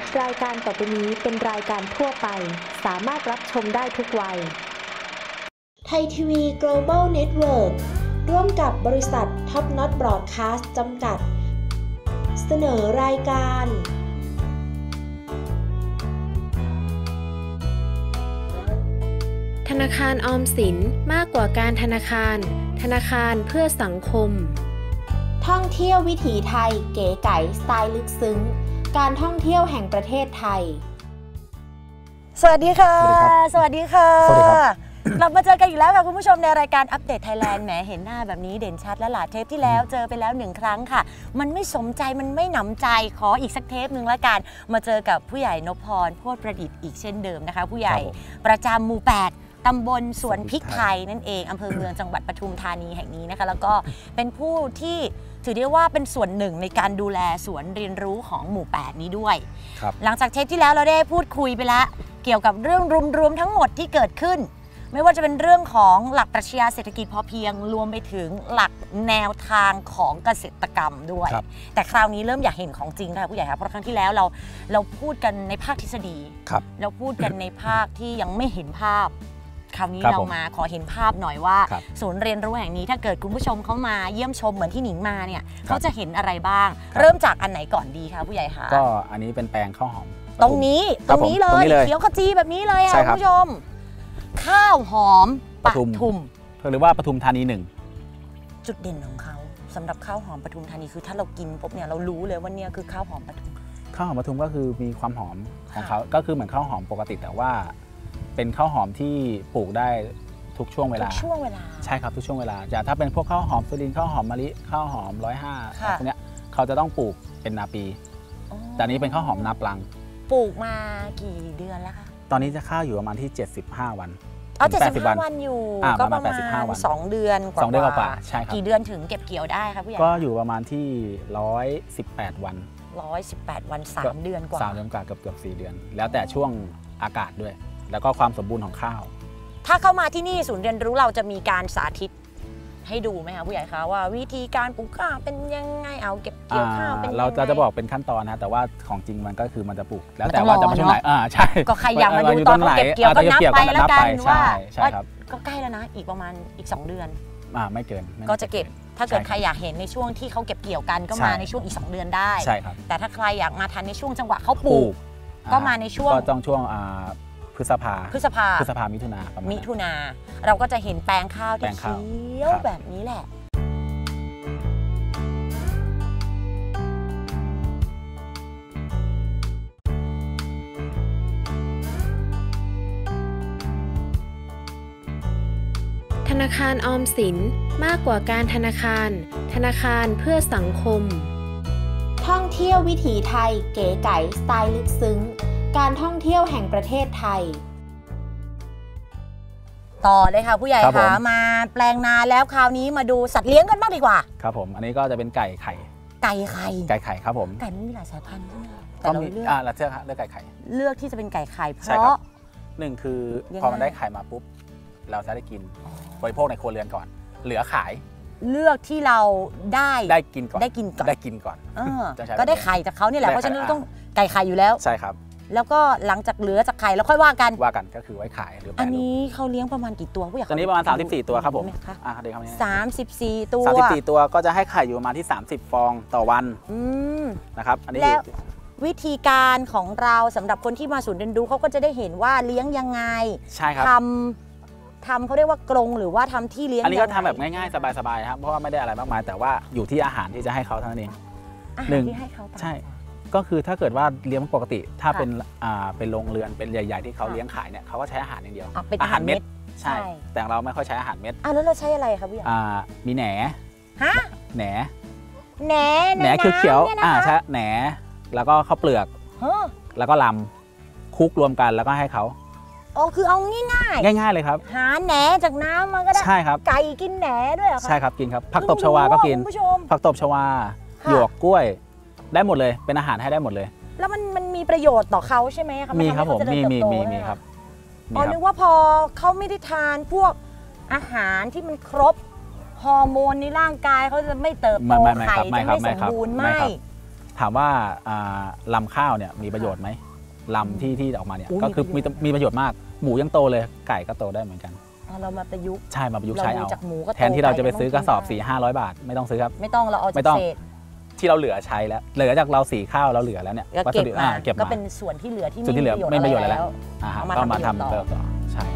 รายการต่อไปนี้เป็นรายการทั่วไปสามารถรับชมได้ทุกวัยไทยทีวี Global Network ร่วมกับบริษัท Top Not Broadcast จำกัดเสนอรายการธนาคารออมสินมากกว่าการธนาคารธนาคารเพื่อสังคมท่องเที่ยววิถีไทยเก๋ไก๋สไตล์ลึกซึ้งการท่องเที่ยวแห่งประเทศไทยสวัสดีค่ะสวัสดีค่ะสวัสดีครับกลับมาเจอกันอีกแล้วค่ะคุณผู้ชมในรายการอัปเดตไทยแลนด์แหมเห็นหน้าแบบนี้เด่นชัดและหลายเทปที่แล้วเจอไปแล้ว1ครั้งค่ะมันไม่สมใจมันไม่หนำใจขออีกสักเทปหนึ่งละกันมาเจอกับผู้ใหญ่นพพรโพธิ์ประดิษฐ์อีกเช่นเดิมนะคะผู้ใหญ่ประจำหมู่8ตำบลสวนพริกไทยนั่นเองอำเภอเมืองจังหวัดปทุมธานีแห่งนี้นะคะแล้วก็เป็นผู้ที่ถือได้ว่าเป็นส่วนหนึ่งในการดูแลสวนเรียนรู้ของหมู่8นี้ด้วยหลังจากเทปที่แล้วเราได้พูดคุยไปแล้วเกี่ยวกับเรื่องรวมๆทั้งหมดที่เกิดขึ้นไม่ว่าจะเป็นเรื่องของหลักปรัชญาเศรษฐกิจพอเพียงรวมไปถึงหลักแนวทางของเกษตรกรรมด้วยแต่คราวนี้เริ่มอยากเห็นของจริงค่ะผู้ใหญ่ครับเพราะครั้งที่แล้วเราพูดกันในภาคทฤษฎีเราพูดกันในภาคที่ยังไม่เห็นภาพคราวนี้เรามาขอเห็นภาพหน่อยว่าศูนย์เรียนรู้แห่งนี้ถ้าเกิดคุณผู้ชมเขามาเยี่ยมชมเหมือนที่หนิงมาเนี่ยเขาจะเห็นอะไรบ้างเริ่มจากอันไหนก่อนดีคะผู้ใหญ่คะก็อันนี้เป็นแปลงข้าวหอมตรงนี้เลยเขียวขจีแบบนี้เลยค่ะคุณผู้ชมข้าวหอมปทุมหรือว่าปทุมธานี1 จุดเด่นของเขาสำหรับข้าวหอมปทุมธานีคือถ้าเรากินปุ๊บเนี่ยเรารู้เลยว่าเนี่ยคือข้าวหอมปทุมข้าวหอมปทุมก็คือมีความหอมของเขาก็คือเหมือนข้าวหอมปกติแต่ว่าเป็นข้าวหอมที่ปลูกได้ทุกช่วงเวลาใช่ครับทุกช่วงเวลาจะถ้าเป็นพวกข้าวหอมสุรินทร์ข้าวหอมมะลิข้าวหอม105พวกเนี้ยเขาจะต้องปลูกเป็นนาปีแต่นี้เป็นข้าวหอมนาปลังปลูกมากี่เดือนแล้วคะตอนนี้จะข้าวอยู่ประมาณที่75 วัน 75 วันอยู่ก็ประมาณ2 เดือนกว่าใช่ครับกี่เดือนถึงเก็บเกี่ยวได้ครับผู้ใหญ่ก็อยู่ประมาณที่118 วัน 118 วัน3 เดือนกว่า 3 เดือนกว่าเกือบ4 เดือนแล้วแต่ช่วงอากาศด้วยแล้วก็ความสมบูรณ์ของข้าวถ้าเข้ามาที่นี่ศูนย์เรียนรู้เราจะมีการสาธิตให้ดูไหมคะผู้ใหญ่คะว่าวิธีการปลูกข้าวเป็นยังไงเอาเก็บเกี่ยวข้าวเป็นยังไงเราจะบอกเป็นขั้นตอนนะแต่ว่าของจริงมันก็คือมันจะปลูกแล้วแต่ว่าจะมาช่วงไหนใช่ก็ใครอยากมาดูตอนเขาเก็บเกี่ยวก็นับไปแล้วกันว่าก็ใกล้แล้วนะอีกประมาณอีก2 เดือนไม่เกินก็จะเก็บถ้าเกิดใครอยากเห็นในช่วงที่เขาเก็บเกี่ยวกันก็มาในช่วงอีก2 เดือนได้ใช่ครับแต่ถ้าใครอยากมาทันในช่วงจังหวะเขาปลูกก็มาในช่วงก็ต้องช่วงพฤษภามิถุนาเราก็จะเห็นแปลงข้าวที่เขียวแบบนี้แหละธนาคารออมสินมากกว่าการธนาคารธนาคารเพื่อสังคมท่องเที่ยววิถีไทยเก๋ไก๋สไตล์ลึกซึ้งการท่องเที่ยวแห่งประเทศไทยต่อเลยค่ะผู้ใหญ่คะมาแปลงนาแล้วคราวนี้มาดูสัตว์เลี้ยงกันบ้างดีกว่าครับผมอันนี้ก็จะเป็นไก่ไข่ครับผมไก่มันมีหลายสายพันธุ์ใช่ไหมแต่เราเลือกไก่ไข่เลือกที่จะเป็นไก่ไข่เพราะ 1คือพอมันได้ไข่มาปุ๊บเราจะได้กินบริโภคในครัวเรือนก่อนเหลือขายเลือกที่เราได้กินก่อนก็ได้ไข่จากเขาเนี่ยแหละเพราะฉะนั้นต้องไก่ไข่อยู่แล้วใช่ครับแล้วก็หลังจากเหลือจากไข่แล้วค่อยว่ากันก็คือไว้ขายหรืออันนี้เขาเลี้ยงประมาณกี่ตัวผู้ใหญ่ตอนนี้ประมาณ34 ตัวครับผมเดี๋ยว 34 ตัว 34 ตัวก็จะให้ไข่อยู่ประมาณที่30 ฟองต่อวันนะครับอันนี้แล้ววิธีการของเราสำหรับคนที่มาศูนย์เรียนรู้เขาก็จะได้เห็นว่าเลี้ยงยังไงใช่ครับทำเขาเรียกว่ากรงหรือว่าทำที่เลี้ยงอันนี้ก็ทำแบบง่ายๆสบายๆครับเพราะว่าไม่ได้อะไรมากมายแต่ว่าอยู่ที่อาหารที่จะให้เขาเท่านั้นเองอาหารที่ให้เขาใช่ก็คือถ้าเกิดว่าเลี้ยงปกติถ้าเป็นโรงเรือนเป็นใหญ่ๆที่เขาเลี้ยงขายเนี่ยเขาก็ใช้อาหารอย่างเดียวอาหารเม็ดใช่แต่เราไม่ค่อยใช้อาหารเม็ดแล้วเราใช้อะไรครับพี่มีแหนแหนเขียวใช่แหนแล้วก็ข้าวเปลือกแล้วก็ลำคลุกรวมกันแล้วก็ให้เขาคือเอาง่ายๆเลยครับหาแหนจากน้ำมาก็ได้ใช่ครับไก่กินแหนด้วยเหรอครับใช่ครับกินครับผักตบชวาก็กินผักตบชวาหยวกกล้วยได้หมดเลยเป็นอาหารให้ได้หมดเลยแล้วมันมีประโยชน์ต่อเขาใช่ไหมครับมีครับผมมีครับนึกว่าพอเขาไม่ได้ทานพวกอาหารที่มันครบฮอร์โมนในร่างกายเขาจะไม่เติบโตไข่จะไม่สมบูรณ์ไม่ทถามว่าลำข้าวเนี่ยมีประโยชน์ไหมลำที่ออกมาเนี่ยก็คือมีประโยชน์มากหมูยังโตเลยไก่ก็โตได้เหมือนกันเรามาประยุกต์ใช่มาประยุกต์ใช้เอาแทนที่เราจะไปซื้อกระสอบ 400-500 บาทไม่ต้องซื้อครับไม่ต้องเราเอาจากเศษที่เราเหลือใช้แล้วเหลือจากเราสีข้าวเราเหลือแล้วเนี่ยวัสดุเก็บมาก็เป็นส่วนที่เหลือที่ไม่ประโยชน์อะไรแล้วก็มาทำต่อใช่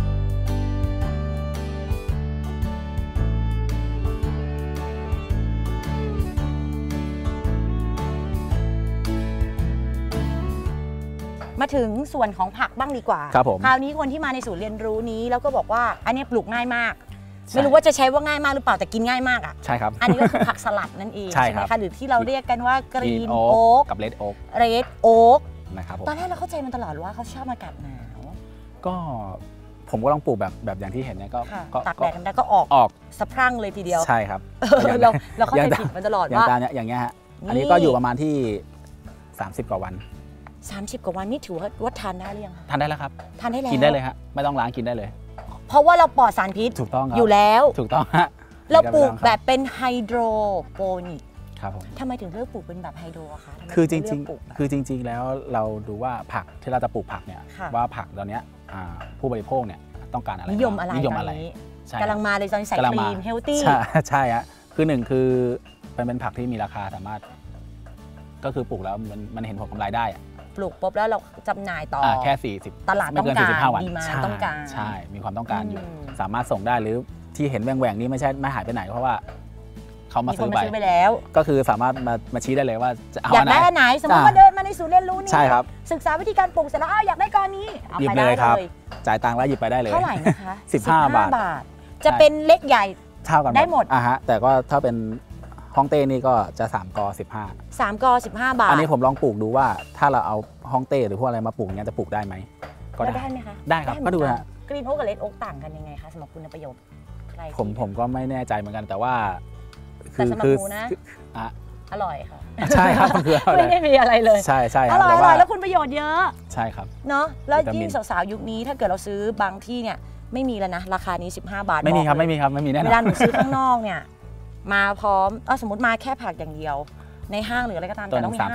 มาถึงส่วนของผักบ้างดีกว่าครับผมคราวนี้คนที่มาในศูนย์เรียนรู้นี้แล้วก็บอกว่าอันนี้ปลูกง่ายมากไม่รู้ว่าจะใช้ว่าง่ายมากหรือเปล่าแต่กินง่ายมากอ่ะใช่ครับอันนี้ก็คือผักสลัดนั่นเองใช่ไหมคะหรือที่เราเรียกกันว่ากรีนโอ๊กกับเรดโอ๊กนะครับตอนแรกเราเข้าใจมันตลอดว่าเขาชอบอากาศหนาวก็ผมก็ลองปลูกแบบอย่างที่เห็นเนี่ยก็ตากแดดกันได้ก็ออกสะพรั่งเลยทีเดียวใช่ครับเราเข้าใจผิดมันตลอดว่าอย่างเงี้ยฮะอันนี้ก็อยู่ประมาณที่30 กว่าวัน 30 กว่าวันนี่ถือว่าทานได้หรือยังทานได้แล้วครับทานได้แล้วกินได้เลยฮะไม่ต้องล้างกินได้เลยเพราะว่าเราปลอดสารพิษถูกต้องอยู่แล้วถูกต้องฮะเราปลูกแบบเป็นไฮโดรโปนิกครับผมทำไมถึงเลือกปลูกเป็นแบบไฮโดรคะคือจริงๆแล้วเราดูว่าผักที่เราจะปลูกผักเนี่ยว่าผักตอนนี้ผู้บริโภคเนี่ยต้องการอะไรนิยมอะไรกำลังมาเลยตอนใส่ครีมเฮลตี้ใช่ฮะคือหนึ่งคือเป็นผักที่มีราคาสามารถก็คือปลูกแล้วมันเห็นผลกำไรได้ปลูกปุ๊บแล้วเราจำหน่ายต่อแค่40 ตลาดต้องการดีมาต้องการใช่มีความต้องการอยู่สามารถส่งได้หรือที่เห็นแหว่งๆนี้ไม่หายไปไหนเพราะว่าเขามาซื้อไปแล้วก็คือสามารถมาชี้ได้เลยว่าอยากได้อันไหนสมมติว่าเดินมาในศูนย์เรียนรู้นี่ใช่ครับศึกษาวิธีการปลูกเสร็จแล้วอยากได้ก้อนนี้หยิบเลยครับจ่ายตังค์แล้วหยิบไปได้เลยเท่าไหร่นะคะ 15 บาทจะเป็นเล็กใหญ่เท่ากันได้หมดฮะแต่ก็ถ้าเป็นฮ่องเต้นี่ก็จะ3 กอ 3 กอ 15 บาทอันนี้ผมลองปลูกดูว่าถ้าเราเอาฮ่องเต้หรือพวกอะไรมาปลูกเนี่ยจะปลูกได้ไหมก็ได้ไหมคะได้ครับก็ดูฮะกรีนโอ๊กกับเรดโอ๊กต่างกันยังไงคะสำหรับคุณประโยชน์ผมก็ไม่แน่ใจเหมือนกันแต่ว่าแต่สำหรับหนูนะอร่อยค่ะใช่ครับไม่ได้มีอะไรเลยใช่อร่อยแล้วคุณประโยชน์เยอะใช่ครับเนาะแล้วยิ่งสาวๆยุคนี้ถ้าเกิดเราซื้อบางที่เนี่ยไม่มีแล้วนะราคานี้15 บาทไม่มีครับไม่มีแน่นอนเวลาหนูซื้อข้างนอกเนี่ยมาพร้อมสมมติมาแค่ผักอย่างเดียวในห้างหรืออะไรก็ตามแต่ต้องมี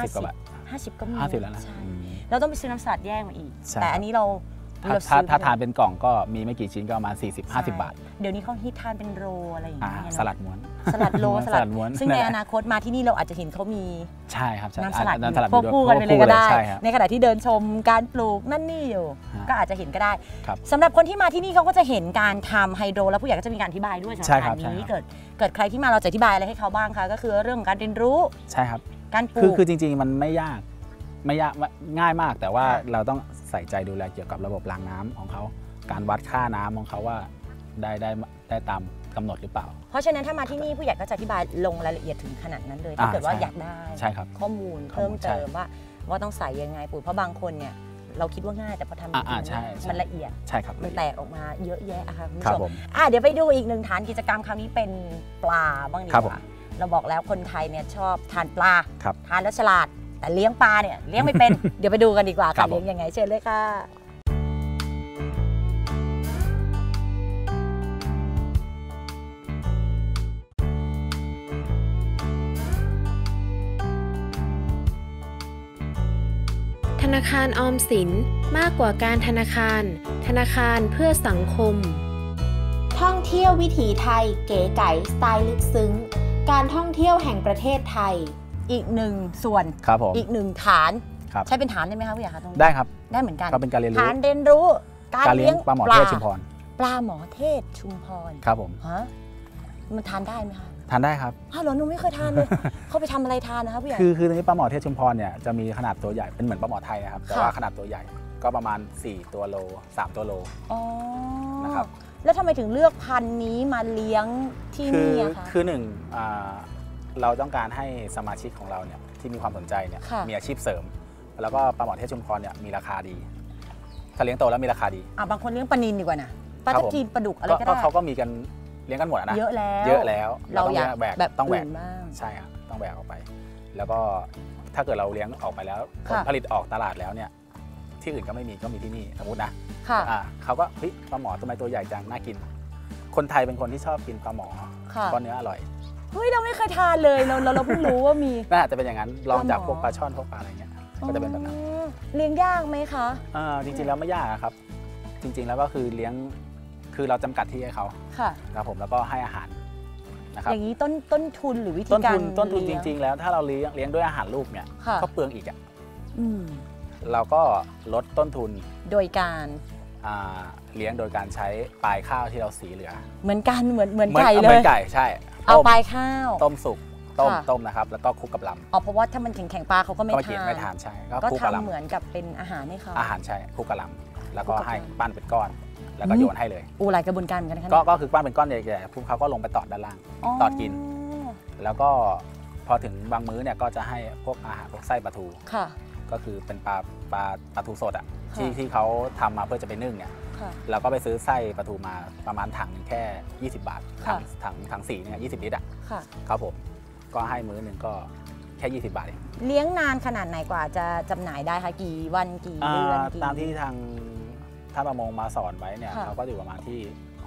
50ก็มี 50แล้วนะเราต้องไปซื้อน้ำสลัดแยกมาอีกแต่อันนี้เราถ้าทานเป็นกล่องก็มีไม่กี่ชิ้นก็ประมาณ40-50 บาทเดี๋ยวนี้เขาฮิตทานเป็นโรอะไรอย่างเงี้ยสลัดม้วนสลัดโรสลัดม้วนซึ่งในอนาคตมาที่นี่เราอาจจะเห็นเขามีใช่ครับน้ำสลัดควบคู่กันไปเลยก็ได้ในขณะที่เดินชมการปลูกนั่นนี่อยู่ก็อาจจะเห็นก็ได้สำหรับคนที่มาที่นี่เขาก็จะเห็นการทำไฮโดรแล้วผู้ใหญ่ก็จะมีการอธิบายด้วยสำหรับการนี้เกิดใครที่มาเราจะอธิบายอะไรให้เขาบ้างคะก็คือเรื่องของการเรียนรู้ใช่ครับการปลูกคือจริงๆมันไม่ยากง่ายมากแต่ว่าเราต้องใส่ใจดูแลเกี่ยวกับระบบรางน้ำของเขาการวัดค่าน้ำของเขาว่าได้ตามกำหนดหรือเปล่าเพราะฉะนั้นถ้ามาที่นี่ผู้ใหญ่ก็จะอธิบายลงรายละเอียดถึงขนาดนั้นเลยถ้าเกิดว่าอยากได้ข้อมูลเพิ่มเติมว่าต้องใส่ยังไงปุ๋ยเพราะบางคนเนี่ยเราคิดว่าง่ายแต่พอทำมันละเอียดใช่ครับมันแตกออกมาเยอะแยะค่ะคุณผู้ชมเดี๋ยวไปดูอีกหนึ่งฐานกิจกรรมคราวนี้เป็นปลาบ้างดีกว่าเราบอกแล้วคนไทยเนี่ยชอบทานปลาทานแล้วฉลาดแต่เลี้ยงปลาเนี่ยเลี้ยงไม่เป็น เดี๋ยวไปดูกันดีกว่าค่ะเลี้ยงยังไงเชิญเลยค่ะธนาคารออมสินมากกว่าการธนาคารธนาคารเพื่อสังคมท่องเที่ยววิถีไทยเก๋ไก๋สไตล์ลึกซึ้งการท่องเที่ยวแห่งประเทศไทยอีกหนึ่งส่วนอีกหนึ่งฐานใช้เป็นฐานได้ไหมคะพี่อยากคะตรงนี้ได้ครับได้เหมือนกันก็เป็นการเรียนรู้ฐานเรียนรู้การเลี้ยงปลาหมอเทศชุมพรปลาหมอเทศชุมพรครับผมมันทานได้ไหมคะทานได้ครับเหรอหนูไม่เคยทานเลยเขาไปทำอะไรทานนะคะพี่ใหญ่คือตรงนี้ปลาหมอเทศชุมพรเนี่ยจะมีขนาดตัวใหญ่เป็นเหมือนปลาหมอไทยนะครับแต่ว่าขนาดตัวใหญ่ก็ประมาณ4 ตัวโล3 ตัวโลนะครับแล้วทำไมถึงเลือกพันธุ์นี้มาเลี้ยงที่นี่คะคือหนึ่งเราต้องการให้สมาชิกของเราเนี่ยที่มีความสนใจเนี่ยมีอาชีพเสริมแล้วก็ปลาหมอเทศชุมพรเนี่ยมีราคาดีถ้าเลี้ยงโตแล้วมีราคาดีบางคนเลี้ยงปลานิลดีกว่านะปลาตะกีนปลาดุกอะไรก็ได้เขาก็มีกันเลี้ยงกันหมดนะเยอะแล้วเราอยากต้องแหวกบ้างใช่ครับต้องแหวกออกไปแล้วก็ถ้าเกิดเราเลี้ยงออกไปแล้วผลผลิตออกตลาดแล้วเนี่ยที่อื่นก็ไม่มีก็มีที่นี่สมมตินะเขาก็ปลาหมอทำไมตัวใหญ่จังน่ากินคนไทยเป็นคนที่ชอบกินปลาหมอเพราะเนื้ออร่อยเฮ้ยเราไม่เคยทานเลยเราเพิ่งรู้ว่ามีน่าจะเป็นอย่างนั้นลองจากพวกปลาช่อนพวกปลาอะไรเงี้ยก็จะเป็นแบบนั้นเลี้ยงยากไหมคะจริงๆแล้วไม่ยากครับจริงๆแล้วก็คือเลี้ยงคือเราจำกัดที่ให้เขาค่ะครับผมแล้วก็ให้อาหารนะครับอย่างนี้ต้นทุนหรือวิธีการต้นทุนจริงๆแล้วถ้าเราเลี้ยงด้วยอาหารลูกเนี่ยก็เปลืองอีกอ่ะเราก็ลดต้นทุนโดยการเลี้ยงโดยการใช้ปลายข้าวที่เราสีเหลือเหมือนกันเหมือนไก่เลยเหมือนไก่ใช่เอาปลายข้าวต้มสุกต้มนะครับแล้วก็คลุกกับลำเพราะว่าถ้ามันแข็งปลาเขาก็ไม่ทานใช่ก็ทำเหมือนกับเป็นอาหารให้เขาอาหารใช่คลุกกับลำแล้วก็ให้ปั้นเป็นก้อนแล้วก็โยนให้เลยหลายกระบวนการกันนะก็คือปั้นเป็นก้อนใหญ่ๆพวกเขาก็ลงไปตอดด้านล่างตอดกินแล้วก็พอถึงบางมื้อเนี่ยก็จะให้พวกอาหารพวกไส้ปลาทูก็คือเป็นปลาทูสดอ่ะที่เขาทำมาเพื่อจะไปนึ่งเนี่ยเราก็ไปซื้อไส้ปลาทูมาประมาณถังแค่20 บาทถังสีเนี่ย20 ลิตรอ่ะครับผมก็ให้มื้อหนึ่งก็แค่20 บาทเองเลี้ยงนานขนาดไหนกว่าจะจำหน่ายได้คะกี่วันกี่เดือนตามที่ทางท่านประมงมาสอนไว้เนี่ยเขาก็อยู่ประมาณที่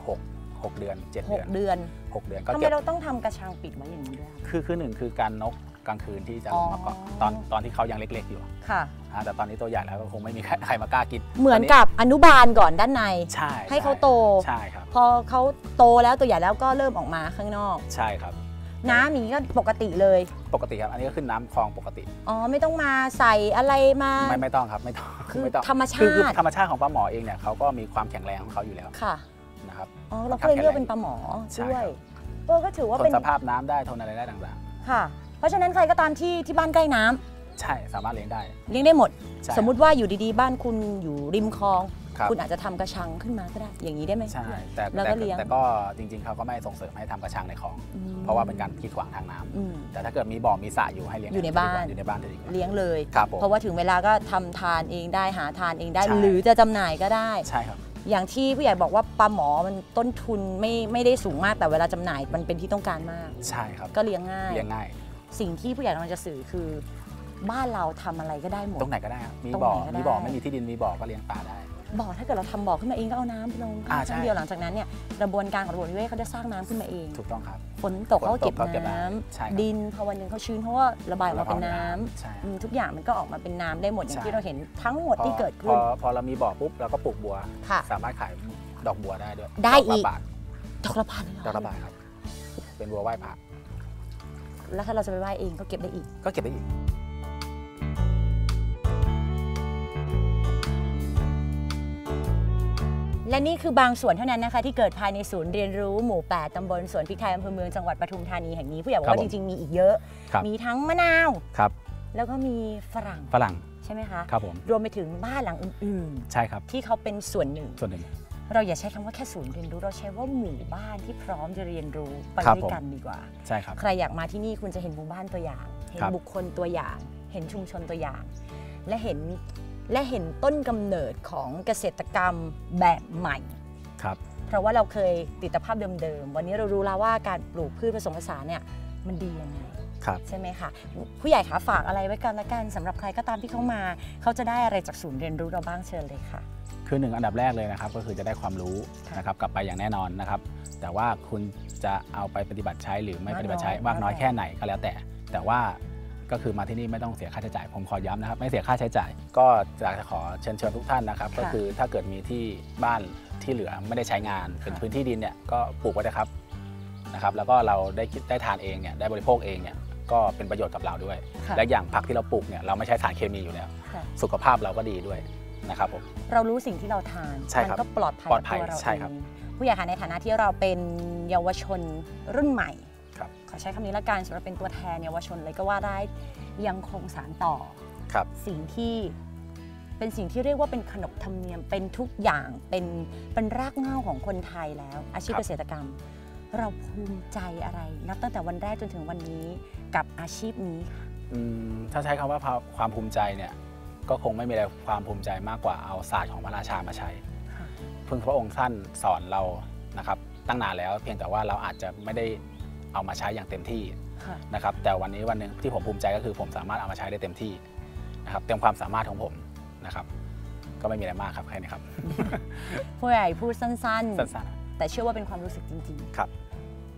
6 เดือน7 เดือน6 เดือนก็ทำไมเราต้องทำกระชังปิดไว้อย่างนี้ด้วยคือหนึ่งคือการนกกลางคืนที่จะลงมาเกาะตอนที่เขายังเล็กๆอยู่ค่ะแต่ตอนนี้ตัวใหญ่แล้วก็คงไม่มีใครมากล้ากินเหมือนกับอนุบาลก่อนด้านในให้เขาโตใช่ครับพอเขาโตแล้วตัวใหญ่แล้วก็เริ่มออกมาข้างนอกใช่ครับน้ำนี้ก็ปกติเลยปกติครับอันนี้ก็ขึ้นน้ำคลองปกติไม่ต้องมาใส่อะไรมาไม่ต้องครับไม่ต้องคือธรรมชาติคือธรรมชาติของปลาหมอเองเนี่ยเขาก็มีความแข็งแรงของเขาอยู่แล้วค่ะนะครับเราก็เลยเลือกเป็นปลาหมอด้วยก็ถือว่าเป็นสภาพน้ำได้ทนอะไรได้ต่างๆค่ะเพราะฉะนั้นใครก็ตามที่บ้านใกล้น้ำใช่สามารถเลี้ยงได้หมดสมมุติว่าอยู่ดีๆบ้านคุณอยู่ริมคลองคุณอาจจะทำกระชังขึ้นมาก็ได้อย่างนี้ได้ไหมใช่แต่ก็จริงๆเขาก็ไม่ส่งเสริมให้ทำกระชังในคลองเพราะว่าเป็นการกีดขวางทางน้ำแต่ถ้าเกิดมีบ่อมีสระอยู่ให้เลี้ยงอยู่ในบ้านจะดีกว่าเลี้ยงเลยเพราะว่าถึงเวลาก็ทำทานเองได้หาทานเองได้หรือจะจำหน่ายก็ได้ใช่ครับอย่างที่ผู้ใหญ่บอกว่าปลาหมอมันต้นทุนไม่ได้สูงมากแต่เวลาจำหน่ายมันเป็นที่ต้องการมากใช่ครับก็เลี้ยงง่ายสิ่งที่ผู้ใหญ่กำลังจะสื่อคือบ้านเราทำอะไรก็ได้หมดตรงไหนก็ได้มีบ่อไม่มีที่ดินมีบ่อก็เลี้ยงปลาได้บ่อถ้าเกิดเราทำบ่อขึ้นมาเองก็เอาน้ำไปลงครั้งเดียวหลังจากนั้นเนี่ยกระบวนการของระบบนิเวศเขาจะสร้างน้ำขึ้นมาเองถูกต้องครับฝนตกเขาเก็บน้ำดินพอวันหนึ่งเขาชื้นเพราะว่าระบายออกมาเป็นน้ำทุกอย่างมันก็ออกมาเป็นน้ำได้หมดอย่างที่เราเห็นทั้งหมดที่เกิดขึ้นพอเรามีบ่อปุ๊บเราก็ปลูกบัวสามารถขายดอกบัวได้ด้วยได้อีกดอกละพันครับเป็นบัวไหว้พระแล้วถ้าเราจะไปไหว้เองก็เก็บได้อีกและนี่คือบางส่วนเท่านั้นนะคะที่เกิดภายในศูนย์เรียนรู้หมู่ 8 ตำบลสวนพริกไทยอำเภอเมืองจังหวัดปทุมธานีแห่งนี้ผู้ใหญ่บอกว่าจริงๆมีอีกเยอะมีทั้งมะนาวแล้วก็มีฝรั่งใช่ไหมคะครับผมรวมไปถึงบ้านหลังอื่นๆใช่ครับที่เขาเป็นส่วนหนึ่งเราอย่าใช้คำว่าแค่ศูนย์เรียนรู้เราใช้ว่าหมู่บ้านที่พร้อมจะเรียนรู้ไปด้วยกันดีกว่าใช่ครับใครอยากมาที่นี่คุณจะเห็นหมู่บ้านตัวอย่างเห็นบุคคลตัวอย่างเห็นชุมชนตัวอย่างและเห็นต้นกำเนิดของเกษตรกรรมแบบใหม่เพราะว่าเราเคยติดภาพเดิมๆวันนี้เรารู้แล้วว่าการปลูกพืชผสมผสานเนี่ยมันดียังไงใช่ไหมคะผู้ใหญ่คะฝากอะไรไว้กันละกันสำหรับใครก็ตามที่เขามาเขาจะได้อะไรจากศูนย์เรียนรู้เราบ้างเชิญเลยค่ะคือ1อันดับแรกเลยนะครับก็คือจะได้ความรู้นะครับกลับไปอย่างแน่นอนนะครับแต่ว่าคุณจะเอาไปปฏิบัติใช้หรือไม่ปฏิบัติใช้มากน้อยแค่ไหนก็แล้วแต่ว่าก็คือมาที่นี่ไม่ต้องเสียค่าใช้จ่ายผมขอย้ำนะครับไม่เสียค่าใช้จ่ายก็อยากจะขอเชิญทุกท่านนะครับก็คือถ้าเกิดมีที่บ้านที่เหลือไม่ได้ใช้งานเป็นพื้นที่ดินเนี่ยก็ปลูกไว้นะครับแล้วก็เราได้ทานเองเนี่ยได้บริโภคเองเนี่ยก็เป็นประโยชน์กับเราด้วยและอย่างผักที่เราปลูกเนี่ยเราไม่ใช้สารเคมีอยู่แล้วสุขภาพเราก็ดีด้วยนะครับผมเรารู้สิ่งที่เราทานมันก็ปลอดภัยกับตัวเราเองผู้ใหญ่คะในฐานะที่เราเป็นเยาวชนรุ่นใหม่ขอใช้คำนี้ละกันสำหรับเป็นตัวแทนเยาวชนเลยก็ว่าได้ยังคงสานต่อสิ่งที่เป็นสิ่งที่เรียกว่าเป็นขนบธรรมเนียมเป็นทุกอย่างเป็นรากเหง้าของคนไทยแล้วอาชีพเกษตรกรรมเราภูมิใจอะไรนับตั้งแต่วันแรกจนถึงวันนี้กับอาชีพนี้ค่ะถ้าใช้คำว่าความภูมิใจเนี่ยก็คงไม่มีอะไรความภูมิใจมากกว่าเอาศาสตร์ของพระราชามาใช้เพิ่งพระองค์ท่านสอนเรานะครับตั้งนานแล้วเพียงแต่ว่าเราอาจจะไม่ได้เอามาใช้อย่างเต็มที่นะครับแต่วันนี้วันหนึ่งที่ผมภูมิใจก็คือผมสามารถเอามาใช้ได้เต็มที่นะครับเต็มความสามารถของผมนะครับก็ไม่มีอะไรมากครับแค่นี้ครับผู้ใหญ่พูดสั้นๆแต่เชื่อว่าเป็นความรู้สึกจริงๆครับ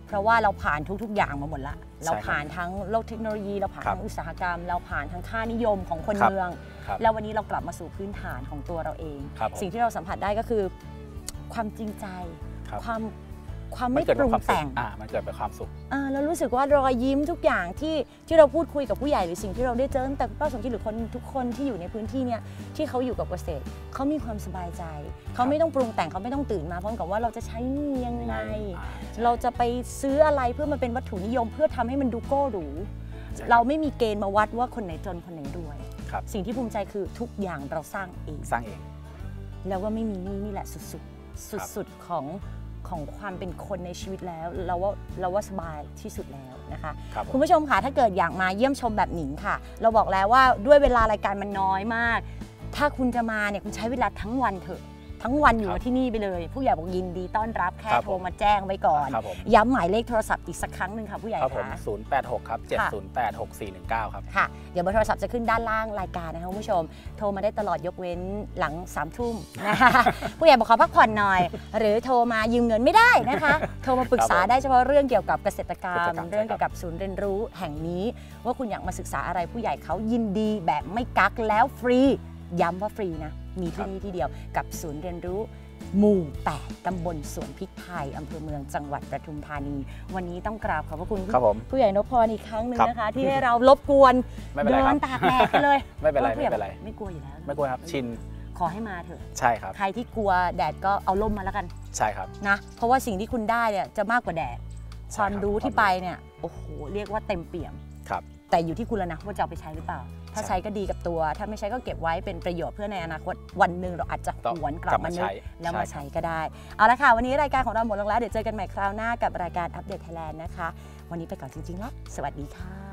เพราะว่าเราผ่านทุกๆอย่างมาหมดละเราผ่านทั้งโลกเทคโนโลยีเราผ่านทั้งอุตสาหกรรมเราผ่านทั้งค่านิยมของคนเมืองแล้ววันนี้เรากลับมาสู่พื้นฐานของตัวเราเองสิ่งที่เราสัมผัสได้ก็คือความจริงใจความไม่ปรุงแต่งมันเกิดเป็นความสุขแล้วรู้สึกว่ารอยยิ้มทุกอย่างที่เราพูดคุยกับผู้ใหญ่หรือสิ่งที่เราได้เจอแต่ป้าสมคิดหรือคนทุกคนที่อยู่ในพื้นที่เนี้ยที่เขาอยู่กับเกษตรเขามีความสบายใจเขาไม่ต้องปรุงแต่งเขาไม่ต้องตื่นมาพร้อมกับว่าเราจะใช้นี่ยังไงเราจะไปซื้ออะไรเพื่อมาเป็นวัตถุนิยมเพื่อทำให้มันดูโก้หรูเราไม่มีเกณฑ์มาวัดว่าคนไหนจนคนไหนรวยสิ่งที่ภูมิใจคือทุกอย่างเราสร้างเองแล้วก็ไม่มีนี่แหละสุดของความเป็นคนในชีวิตแล้วเราว่าสบายที่สุดแล้วนะคะคุณผู้ชมค่ะถ้าเกิดอยากมาเยี่ยมชมแบบหนิงค่ะเราบอกแล้วว่าด้วยเวลารายการมันน้อยมากถ้าคุณจะมาเนี่ยคุณใช้เวลาทั้งวันเถอะทั้งวันอยู่ที่นี่ไปเลยผู้ใหญ่บอกยินดีต้อนรับแค่โทรมาแจ้งไว้ก่อนย้ำหมายเลขโทรศัพท์อีกสักครั้งหนึ่งค่ะผู้ใหญ่ค่ะ086ครับ708 6419ครับค่ะเดี๋ยวเบอร์โทรศัพท์จะขึ้นด้านล่างรายการนะคะคุณผู้ชมโทรมาได้ตลอดยกเว้นหลัง3 ทุ่มนะคะผู้ใหญ่บอกขอพักผ่อนหน่อยหรือโทรมายืมเงินไม่ได้นะคะโทรมาปรึกษาได้เฉพาะเรื่องเกี่ยวกับเกษตรกรรมเรื่องเกี่ยวกับศูนย์เรียนรู้แห่งนี้ว่าคุณอยากมาศึกษาอะไรผู้ใหญ่เขายินดีแบบไม่กักแล้วฟรีย้ำว่าฟรีนะมีที่นี่ที่เดียวกับศูนย์เรียนรู้หมู่ 8 ตำบลสวนพริกไทยอำเภอเมืองจังหวัดปทุมธานีวันนี้ต้องกราบขอบพระคุณผู้ใหญ่นพพรอีกครั้งหนึ่งนะคะที่ให้เรารบกวนเดินตากแดดกันเลยไม่เป็นไรไม่กลัวอยู่แล้วไม่กลัวครับชินขอให้มาเถอะใช่ครับใครที่กลัวแดดก็เอาร่มมาแล้วกันใช่ครับนะเพราะว่าสิ่งที่คุณได้เนี่ยจะมากกว่าแดดความรู้ที่ไปเนี่ยโอ้โหเรียกว่าเต็มเปี่ยมแต่อยู่ที่คุณแล้วนะว่าจะเอาไปใช้หรือเปล่าถ้าใช้ก็ดีกับตัวถ้าไม่ใช้ก็เก็บไว้เป็นประโยชน์เพื่อในอนาคตวันหนึ่งเราอาจจะหวนกลับมานึกแล้วมาใช้ก็ได้เอาละค่ะวันนี้รายการของเราหมดลงแล้วเดี๋ยวเจอกันใหม่คราวหน้ากับรายการอัปเดตไทยแลนด์นะคะวันนี้ไปก่อนจริงๆแล้วสวัสดีค่ะ